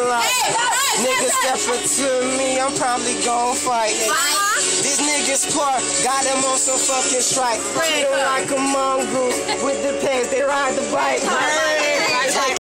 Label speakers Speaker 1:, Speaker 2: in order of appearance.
Speaker 1: like, niggas step up to me, I'm probably gon' fight. These niggas poor, got them on some fucking strike. Treat them like a mongoose with the pants, they ride the bike.